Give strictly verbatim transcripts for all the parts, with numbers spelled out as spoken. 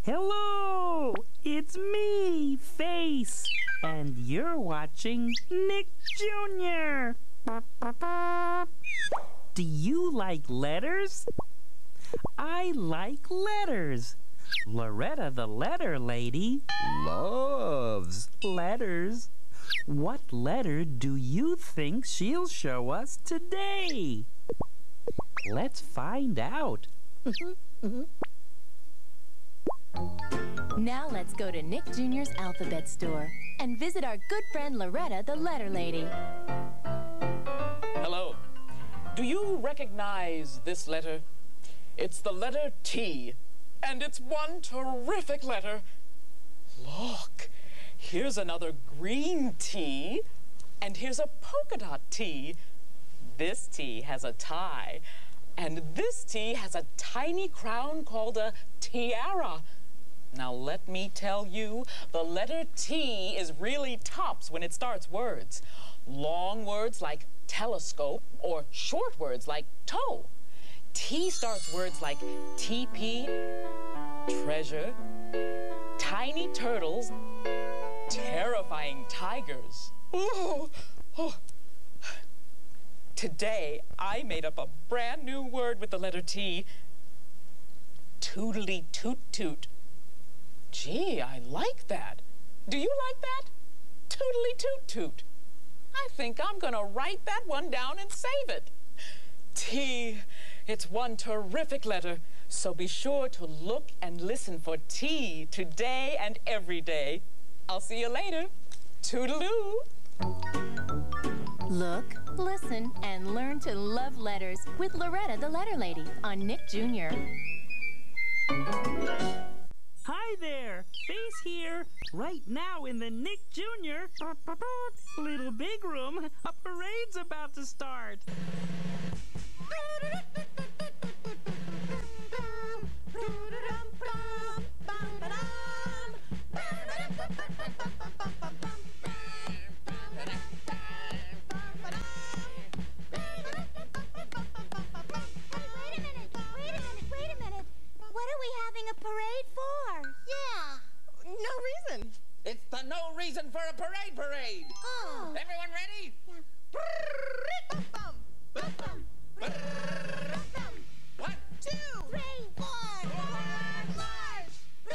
Hello! It's me, Face, and you're watching Nick Junior Do you like letters? I like letters. Loretta the letter lady loves letters. What letter do you think she'll show us today? Let's find out. Now let's go to Nick Junior's alphabet store and visit our good friend Loretta the letter lady. Hello. Do you recognize this letter? It's the letter T, and it's one terrific letter. Look, here's another green T, and here's a polka dot T. This T has a tie, and this T has a tiny crown called a tiara. Now let me tell you, the letter T is really tops when it starts words. Long words like telescope or short words like toe. T starts words like teepee, treasure, tiny turtles, terrifying tigers. Ooh, oh. Today, I made up a brand new word with the letter T. Tootly toot toot. Gee, I like that. Do you like that? Tootly toot toot. I think I'm gonna write that one down and save it. T, it's one terrific letter, so be sure to look and listen for T today and every day. I'll see you later. Toodaloo. Look, listen, and learn to love letters with Loretta the letter lady on Nick Junior Hi there, Face here. Right now in the Nick Junior Little Big Room, a parade's about to start. A parade for? Yeah, no reason. It's the no reason for a parade parade. Oh. Everyone ready? One, two, three, four. March!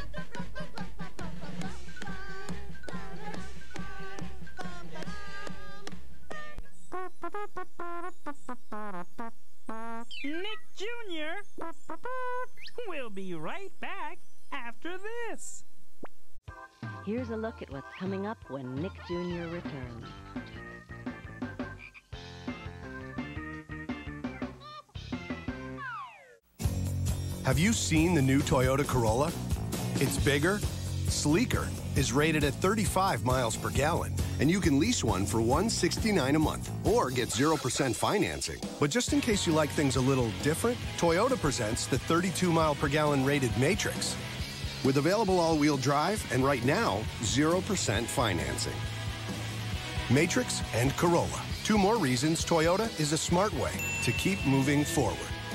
Nick Junior We'll be right back after this. Here's a look at what's coming up when Nick Junior returns. Have you seen the new Toyota Corolla? It's bigger, sleeker, is rated at thirty-five miles per gallon, and you can lease one for one hundred sixty-nine dollars a month or get zero percent financing. But just in case you like things a little different, Toyota presents the thirty-two mile per gallon rated Matrix with available all-wheel drive and right now, zero percent financing. Matrix and Corolla. Two more reasons Toyota is a smart way to keep moving forward.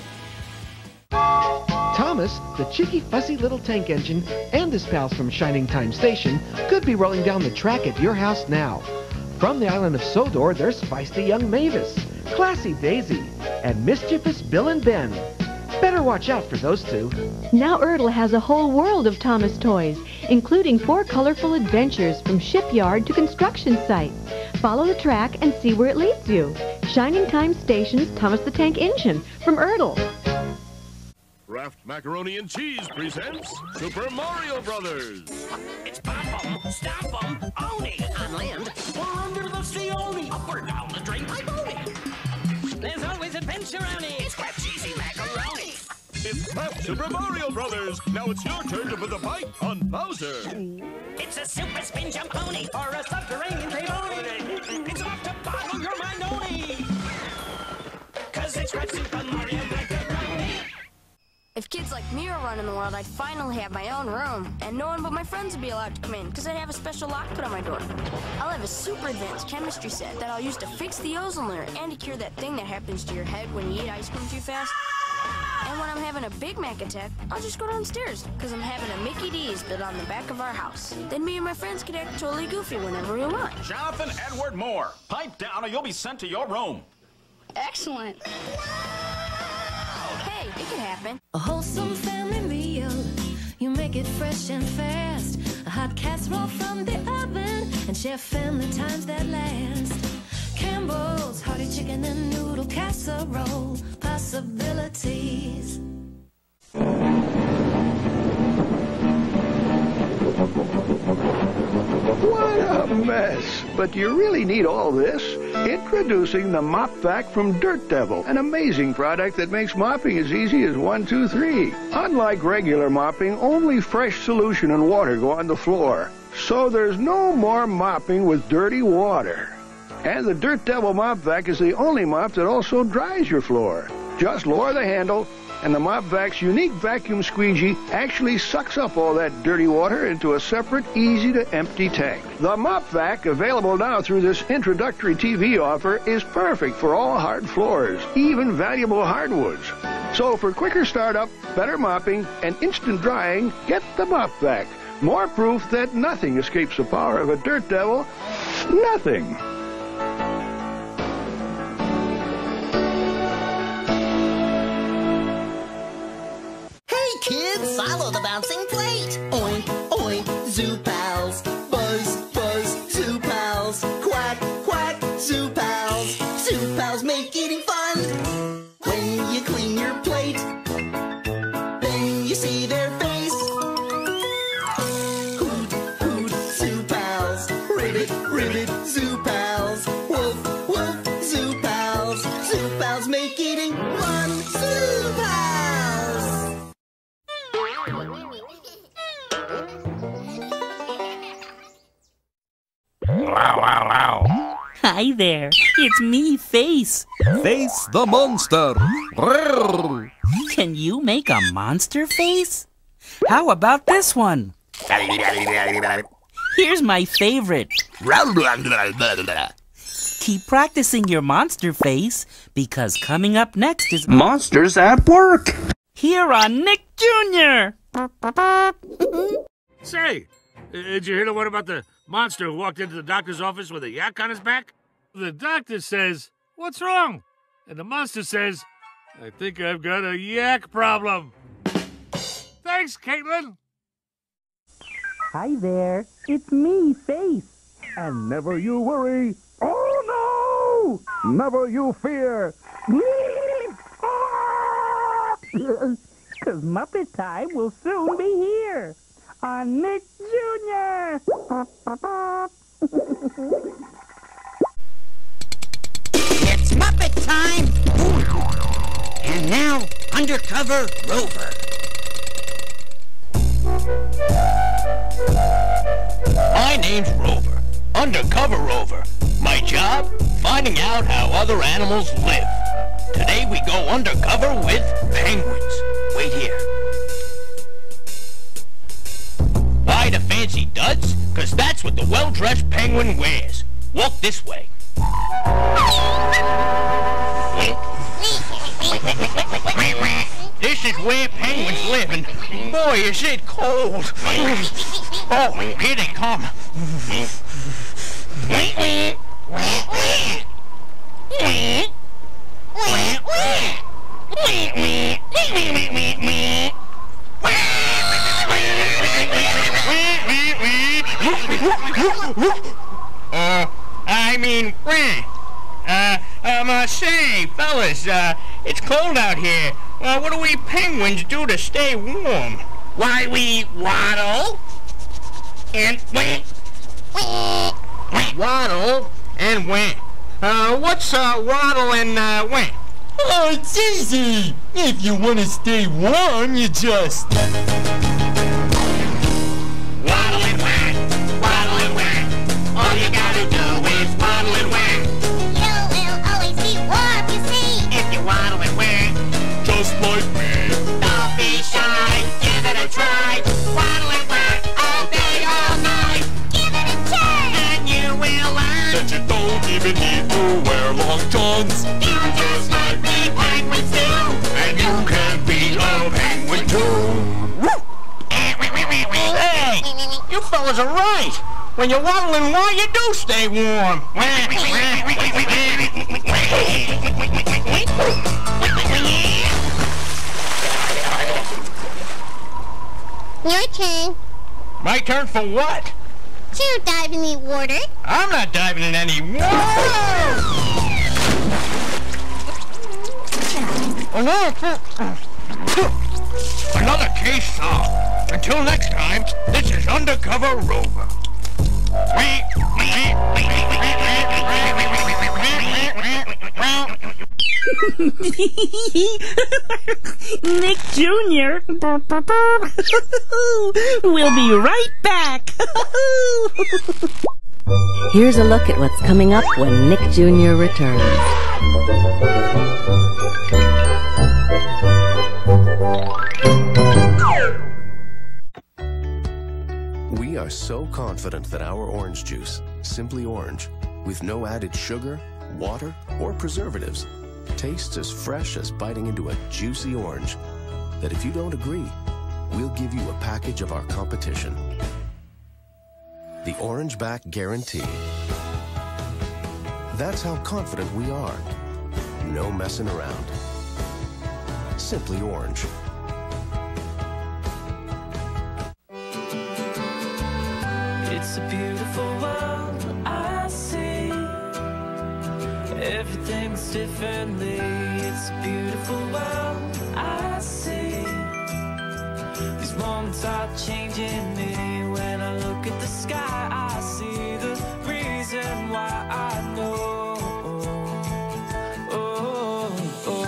Thomas, the cheeky, fussy little tank engine, and his pals from Shining Time Station could be rolling down the track at your house now. From the island of Sodor, there's feisty young Mavis, classy Daisy, and mischievous Bill and Ben. Better watch out for those two. Now Ertl has a whole world of Thomas toys, including four colorful adventures from shipyard to construction site. Follow the track and see where it leads you. Shining Time Station's Thomas the Tank Engine from Ertl. Kraft Macaroni and Cheese presents Super Mario Brothers. It's pop 'em, stop 'em, own it. On land or under the sea only. Up or down the drain pipe only. There's always adventure on it. It's Kraft Cheesy Macaroni. It's Kraft Super Mario Brothers. Now it's your turn to put the bite on Bowser. It's a super spin jump pony or a subterranean trade only. It's off to boggle your mind only. Cause it's Kraft Super Mario Macaroni. If kids like me were running the world, I'd finally have my own room, and no one but my friends would be allowed to come in, because I'd have a special lock put on my door. I'll have a super advanced chemistry set that I'll use to fix the ozone layer and to cure that thing that happens to your head when you eat ice cream too fast. And when I'm having a Big Mac attack, I'll just go downstairs, because I'm having a Mickey D's built on the back of our house. Then me and my friends can act totally goofy whenever we want. Jonathan Edward Moore, pipe down or you'll be sent to your room. Excellent. Hey, it can happen. A wholesome family meal. You make it fresh and fast. A hot casserole from the oven, and share family times that last. Campbell's hearty chicken and noodle casserole. Possibilities. What a mess! But do you really need all this? Introducing the Mop Vac from Dirt Devil, an amazing product that makes mopping as easy as one, two, three. Unlike regular mopping, only fresh solution and water go on the floor. So there's no more mopping with dirty water. And the Dirt Devil Mop Vac is the only mop that also dries your floor. Just lower the handle, and the Mop Vac's unique vacuum squeegee actually sucks up all that dirty water into a separate, easy-to-empty tank. The Mop Vac, available now through this introductory T V offer, is perfect for all hard floors, even valuable hardwoods. So for quicker startup, better mopping, and instant drying, get the Mop Vac. More proof that nothing escapes the power of a Dirt Devil. Nothing. Kids, follow the bouncing plate. Oink, oink, zoo pals. Buzz, buzz, zoo pals. Quack, quack, zoo pals. Zoo pals make eating fun. When you clean your plate, then you see their face. Hoot, hoot, zoo pals. Ribbit, ribbit, zoo pals. Woof, woof, zoo pals. Zoo pals make eating fun. Zoo pals. Wow, wow, wow. Hi there, it's me, Face. Face the monster. Can you make a monster face? How about this one? Here's my favorite. Keep practicing your monster face, because coming up next is Monsters at Work. Here on Nick Junior Say, did you hear the one about the monster who walked into the doctor's office with a yak on his back? The doctor says, "What's wrong?" And the monster says, "I think I've got a yak problem." Thanks, Caitlin. Hi there, it's me, Face. And never you worry. Oh no! Never you fear. Cause Muppet time will soon be here on Nick Junior It's Muppet time! And now, Undercover Rover. My name's Rover, Undercover Rover. My job? Finding out how other animals live. Today we go undercover with penguins. Wait here. Buy the fancy duds? Cause that's what the well-dressed penguin wears. Walk this way. This is where penguins live, and boy, is it cold. Oh, here they come. Uh, I mean, uh, um, uh, say, fellas, uh, it's cold out here. Well, what do we penguins do to stay warm? Why, we waddle and went. Waddle and went. Uh, what's, uh, waddle and, uh, went? Oh, it's easy. If you want to stay warm, you just... Waddle and whack, waddle and whack. All you gotta do is waddle and whack. You will always be warm, you see. If you waddle and whack. Just like me. Don't be shy, give it a try. Waddle and whack all day, all night. Give it a try, and you will learn that you don't even need to wear long johns. You just like me penguins do. And you can fellas are right. When you're waddling wide, you do stay warm. Your turn. My turn for what? To dive in the water. I'm not diving in any water. Another case solved. Until next time, this is Undercover Rover. Nick Junior We'll be right back. Here's a look at what's coming up when Nick Junior returns. We are so confident that our orange juice, Simply Orange, with no added sugar, water, or preservatives, tastes as fresh as biting into a juicy orange, that if you don't agree, we'll give you a package of our competition. The Orange Back Guarantee. That's how confident we are. No messing around. Simply Orange. It's a beautiful world I see. Everything's differently. It's a beautiful world I see. These moments are changing me. When I look at the sky, I see the reason why I know. Oh, oh.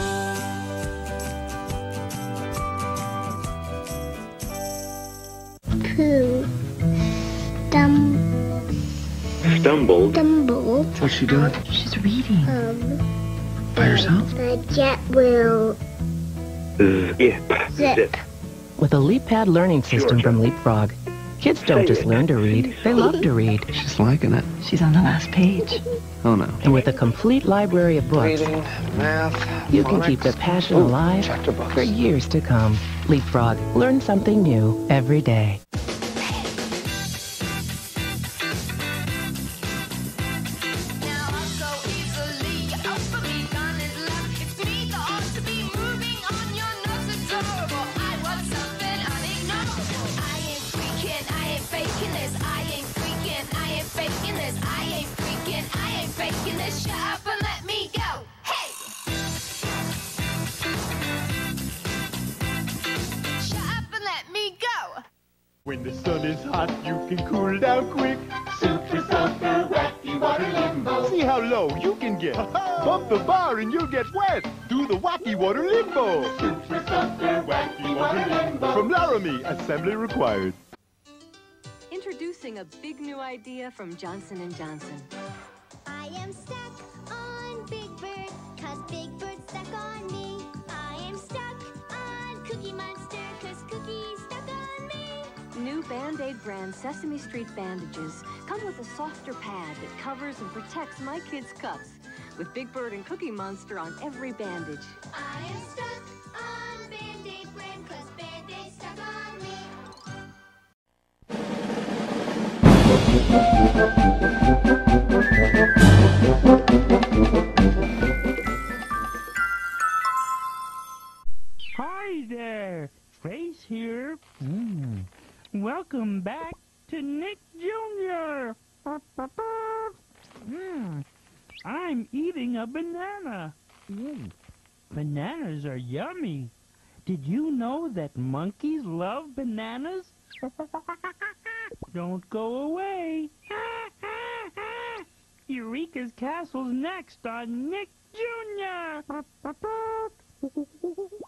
Pooh. Dum. Stumbled. Stumbled. What's she doing? She's reading. Um. By herself? The jet will Zip. zip. With a LeapPad learning system from Leapfrog, kids don't just learn to read, they love to read. She's liking it. She's on the last page. Oh, no. And with a complete library of books, Reading, math, you can phonics. keep the passion Ooh, alive chapter books. for years to come. Leapfrog, learn something new every day. When the sun is hot, you can cool down quick. Super Sulfur Wacky Water Limbo. See how low you can get. Bump the bar and you'll get wet. Do the Wacky Water Limbo. Super Sulfur Wacky Water Limbo. From Laramie, assembly required. Introducing a big new idea from Johnson and Johnson. I am stuck on Big Bird, cause Big Bird stuck on me. I am stuck on Cookie Monster, cause Cookie's stuck on me. New Band-Aid brand Sesame Street bandages come with a softer pad that covers and protects my kids' cuts. With Big Bird and Cookie Monster on every bandage. I am stuck on Band-Aid brand, cause Band-Aid stuck on me. Hi there, Grace here. Mm. Welcome back to Nick Junior Mm. I'm eating a banana. Mm. Bananas are yummy. Did you know that monkeys love bananas? Don't go away. Eureeka's Castle's next on Nick Junior